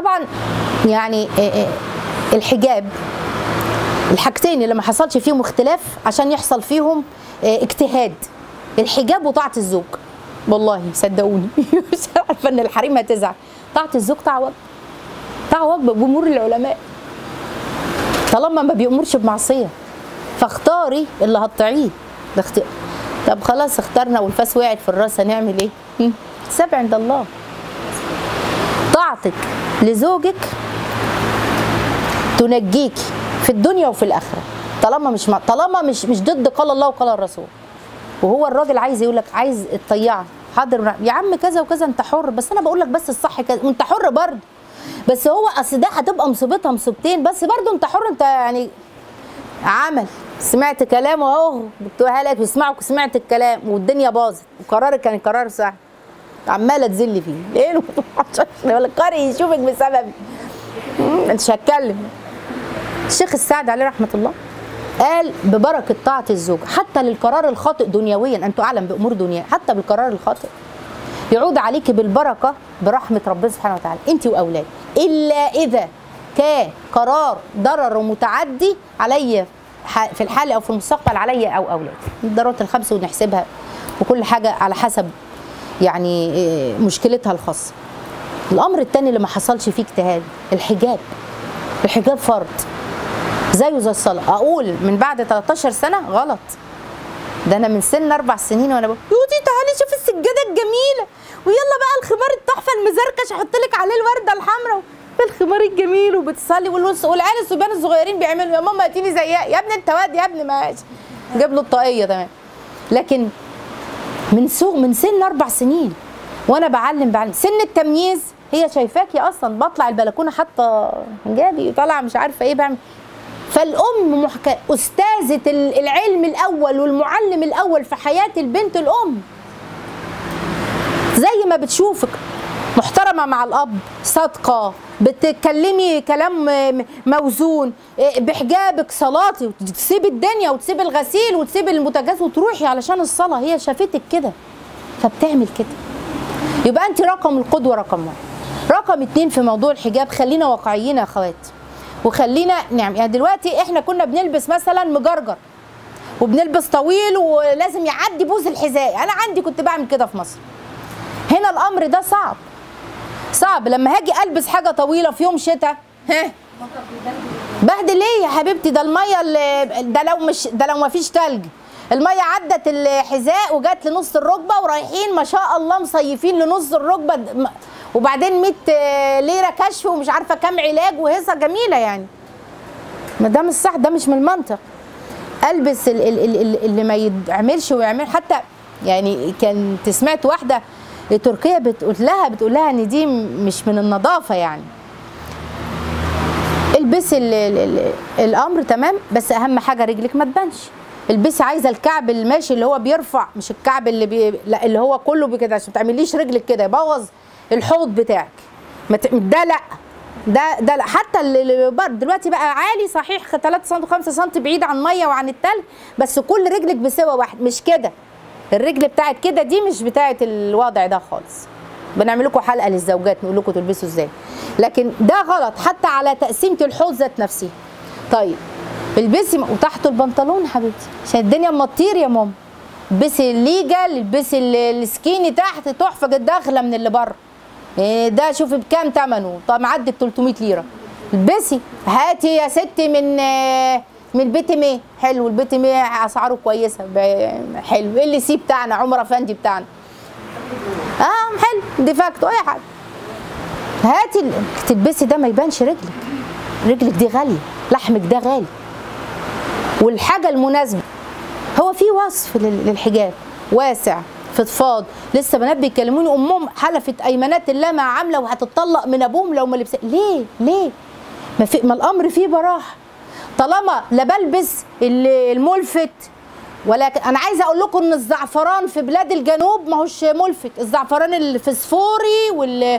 طبعا يعني الحجاب الحاجتين اللي ما حصلش فيهم اختلاف عشان يحصل فيهم اجتهاد، الحجاب وطاعه الزوج. والله صدقوني مش عارفه ان الحريم هتزعل، طاعه الزوج طاعه واجب، طاعه واجب بجمهور العلماء طالما ما بيأمرش بمعصيه، فاختاري اللي هتطيعيه. طب خلاص اخترنا والفاس وقعت في الراس، هنعمل ايه؟ حساب عند الله. طاعتك لزوجك تنجيكي في الدنيا وفي الاخره، طالما مش ضد قال الله وقال الرسول. وهو الراجل عايز يقول لك عايز تطيعه، حاضر يا عم كذا وكذا انت حر، بس انا بقول لك بس الصح كذا وانت حر برضه. بس هو اصل ده هتبقى مصيبتها مصيبتين، بس برضه انت حر، انت يعني عمل سمعت كلامه اهو بتقولها لك بيسمعك وسمعت الكلام والدنيا باظت وقرارك كان قرار صح، عماله تذل فيه ليه؟ ولا القارئ يشوفك بسببي مش هتكلم. الشيخ السعدي عليه رحمه الله قال ببركه طاعه الزوج حتى للقرار الخاطئ دنيويا، انتوا اعلم بامور دنيا، حتى بالقرار الخاطئ يعود عليك بالبركه برحمه ربنا سبحانه وتعالى انت واولادك، الا اذا كان قرار ضرر ومتعدي علي في الحال او في المستقبل علي او اولادي. الضرورات الخمس ونحسبها وكل حاجه على حسب يعني مشكلتها الخاصه. الامر الثاني اللي ما حصلش فيه اجتهاد الحجاب فرض زيه زي الصلاه. اقول من بعد 13 سنه غلط، ده انا من سن 4 سنين وانا بقول يودي تعالي شوفي السجاده الجميله ويلا بقى الخمار التحفه المزركش احط لك عليه الورده الحمراء الخمار الجميل وبتصلي والعيال الصبيان الصغيرين بيعملوا يا ماما هاتيني زيها، يا ابني انت واد يا ابني ماشي، جاب له الطاقيه تمام. لكن من سن 4 سنين وانا بعلم سن التمييز، هي شايفاكي اصلا بطلع البلكونه حاطه حجابي طالعه مش عارفه ايه بعمل. فالام استاذه العلم الاول والمعلم الاول في حياه البنت الام، زي ما بتشوفك محترمه مع الاب، صادقه، بتتكلمي كلام موزون، بحجابك صلاتي، وتسيبي الدنيا وتسيبي الغسيل وتسيبي البوتاجاز وتروحي علشان الصلاه، هي شافتك كده فبتعمل كده. يبقى انت رقم القدوه رقم 1. رقم 2 في موضوع الحجاب، خلينا واقعيين يا اخوات وخلينا نعم. يعني دلوقتي احنا كنا بنلبس مثلا مجرجر وبنلبس طويل ولازم يعدي بوز الحذاء، انا عندي كنت بعمل كده في مصر. هنا الامر ده صعب لما هاجي البس حاجه طويله في يوم شتاء، بهدل ليه يا حبيبتي؟ ده الميه ده لو ما فيش تلج، الميه عدت الحذاء وجت لنص الركبه ورايحين ما شاء الله مصيفين لنص الركبه، وبعدين 100 ليره كشف ومش عارفه كام علاج وهيصه جميله يعني. ما ده مش صح، ده مش من المنطق. البس اللي ما يعملش ويعمل. حتى يعني كنت سمعت واحده تركيا بتقول لها ان دي مش من النظافه يعني. البسي الامر تمام، بس اهم حاجه رجلك ما تبانش. البسي عايزه الكعب الماشي اللي هو بيرفع، مش الكعب لا اللي هو كله كده، عشان ما تعمليش رجلك كده يبوظ الحوض بتاعك. ده لا ده لا. حتى اللي دلوقتي بقى عالي صحيح 3 سم 5 سم بعيد عن الميه وعن التلج، بس كل رجلك بسوى واحد، مش كده. الرجل بتاعت كده دي مش بتاعت الوضع ده خالص. بنعمل لكم حلقه للزوجات نقول لكم تلبسوا ازاي، لكن ده غلط حتى على تقسيمه الحوض ذات نفسها. طيب البسي وتحته البنطلون حبيبتي عشان الدنيا اما تطير يا ماما. البسي الليجل، البسي السكيني تحت تحفه داخله من اللي بره. ده شوفي بكام ثمنه؟ طب معدي 300 ليره. البسي هاتي يا ستي من البيت ميه، حلو البيت ميه اسعاره كويسه حلو. ايه اللي سي بتاعنا عمر افندي بتاعنا حلو ديفاكتو اي حاجه. هاتي تلبسي ده ما يبانش رجلك دي غاليه، لحمك ده غالي. والحاجه المناسبه، هو في وصف للحجاب واسع فضفاض. لسه بنات بيكلموني امهم حلفت ايمانات الله ما عامله وهتطلق من ابوهم لو ما لبس. ليه ما الامر فيه براحه طالما لا بلبس الملفت. ولكن انا عايزه اقول لكم ان الزعفران في بلاد الجنوب ما هوش ملفت، الزعفران الفسفوري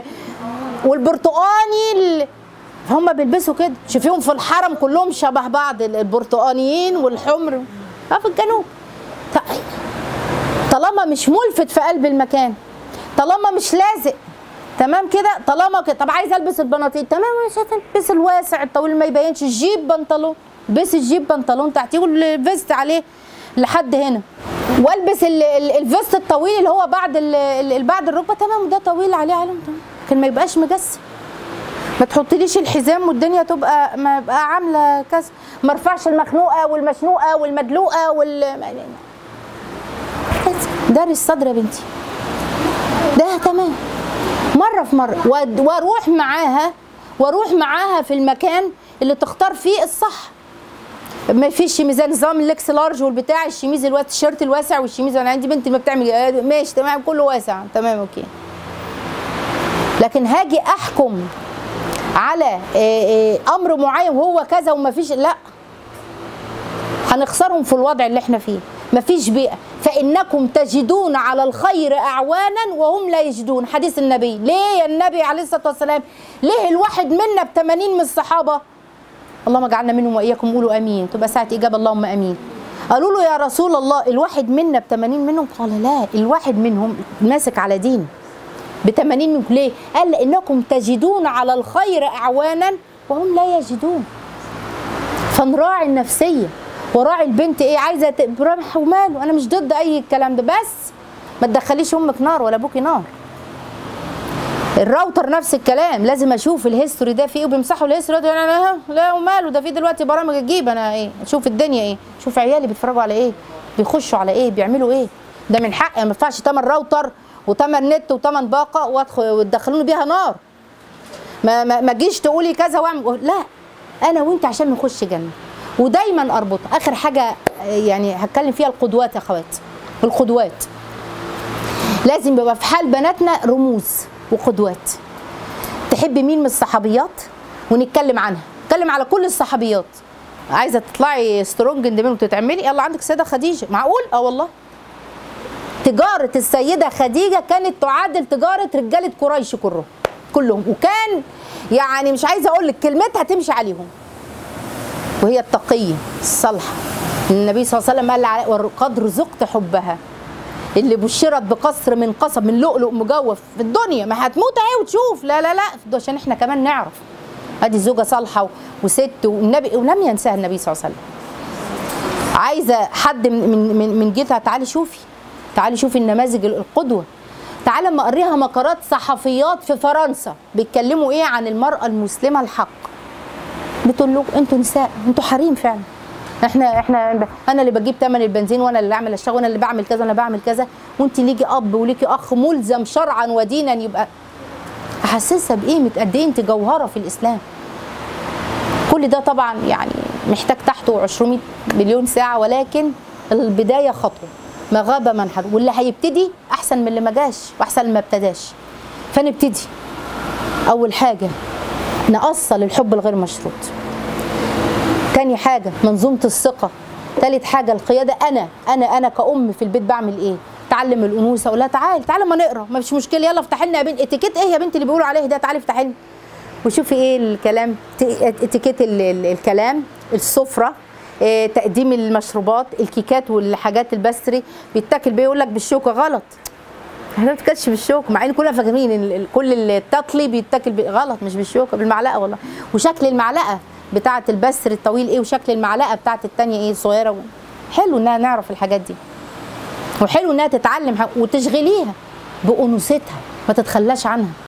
والبرتقاني هم بيلبسوا كده. شوفيهم في الحرم كلهم شبه بعض، البرتقانيين والحمر في الجنوب. طالما مش ملفت في قلب المكان، طالما مش لازق تمام كده. طالما كده طب عايز البس البناطيل تمام، مش هتلبس الواسع الطويل ما يبينش، الجيب بنطلون البسي الجيب بنطلون تحتيه والفيست عليه لحد هنا، والبس الفيست الطويل اللي هو بعد الركبه تمام، ده طويل عليه علم تمام، لكن ما يبقاش مجسم. ما تحطليش الحزام والدنيا تبقى ما يبقى عامله كذا، ما ارفعش المخنوقه والمشنوقه والمدلوقه داري الصدر يا بنتي ده تمام. مره في مره واروح معاها في المكان اللي تختار فيه الصح. ما فيش ميزان نظام الاكس لارج والبتاع، الشميز التيشيرت الواسع والشميز، انا عندي بنتي ما بتعمل ماشي تمام كله واسع تمام اوكي. لكن هاجي احكم على امر معين وهو كذا وما فيش، لا هنخسرهم في الوضع اللي احنا فيه. ما فيش بيئه، فانكم تجدون على الخير اعوانا وهم لا يجدون، حديث النبي. ليه يا النبي عليه الصلاه والسلام؟ ليه الواحد منا ب80 من الصحابه، اللهم اجعلنا منهم واياكم، قولوا امين، تبقى ساعه اجابه اللهم امين. قالوا له يا رسول الله الواحد منا ب80 منهم، قال لا، الواحد منهم ماسك على دين ب80 منهم. ليه؟ قال لانكم تجدون على الخير اعوانا وهم لا يجدون. فنراعي النفسيه وراعي البنت ايه عايزه برمح وماله، انا مش ضد اي الكلام ده، بس ما تدخليش امك نار ولا ابوكي نار. الراوتر نفس الكلام، لازم اشوف الهيستوري ده فيه ايه، وبيمسحوا الهيستوري ده لا وماله، ده في دلوقتي برامج تجيب انا ايه، اشوف الدنيا ايه، اشوف عيالي بيتفرجوا على ايه، بيخشوا على ايه، بيعملوا ايه. ده من حقي، ما ينفعش تمن راوتر وتمن نت وتمن باقه وتدخلوني بيها نار. ما تجيش تقولي كذا واعمل، لا انا وانت عشان نخش جنه. ودايما اربط اخر حاجه يعني هتكلم فيها القدوات يا اخوات. القدوات لازم يبقى في حال بناتنا رموز وقدوات. تحبي مين من الصحابيات ونتكلم عنها، نتكلم على كل الصحابيات. عايزه تطلعي سترونج اندبندنت وتتعملي، يلا عندك السيده خديجه، معقول؟ والله تجاره السيده خديجه كانت تعادل تجاره رجاله قريش كلهم، وكان يعني مش عايزه اقول لك كلمتها تمشي عليهم. وهي التقيه الصالحه، النبي صلى الله عليه وسلم قال وقد رزقت حبها، اللي بشرت بقصر من قصب من لؤلؤ مجوف في الدنيا، ما هتموت اهي وتشوف، لا لا لا، عشان احنا كمان نعرف ادي زوجه صالحه وست والنبي ولم ينساها النبي صلى الله عليه وسلم. عايزه حد من جيلها، تعالي شوفي النماذج القدوه. تعالى اما اقريها مقالات صحفيات في فرنسا بيتكلموا ايه عن المراه المسلمه الحق. بتقول له انتوا نساء، انتوا حريم فعلا. انا اللي بجيب ثمن البنزين، وانا اللي اعمل اشتغل، وانا اللي بعمل كذا، وانا بعمل كذا، وانت ليكي اب وليكي اخ ملزم شرعا ودينا، يبقى احسسها بقيمه قد ايه انت جوهره في الاسلام. كل ده طبعا يعني محتاج تحته 200 مليون ساعه، ولكن البدايه خطوه، ما غاب من حضر، واللي هيبتدي احسن من اللي ما جاش واحسن من ما ابتداش. فنبتدي. اول حاجه نأصل الحب الغير مشروط. تاني حاجه منظومه الثقه. تالت حاجه القياده. انا كأم في البيت بعمل ايه؟ تعلم الانوثه، اقول لها تعالي ما نقرا، ما فيش مشكله، يلا افتحي لنا يا بنت اتيكيت ايه يا بنتي اللي بيقولوا عليه ده، تعالي افتحي لنا وشوفي ايه الكلام، اتيكيت الكلام، السفره، تقديم المشروبات، الكيكات والحاجات البستري بيتاكل بيه، يقول لك بالشوكه، غلط. احنا ما بنتاكلش بالشوكه، مع ان كلنا فاكرين كل التطلي بيتاكل غلط، مش بالشوكه، بالمعلقه والله. وشكل المعلقه بتاعه البستري الطويل ايه، وشكل المعلقه بتاعه الثانيه ايه الصغيره. حلو انها نعرف الحاجات دي، وحلو انها تتعلم وتشغليها بانوثتها، ما تتخلاش عنها.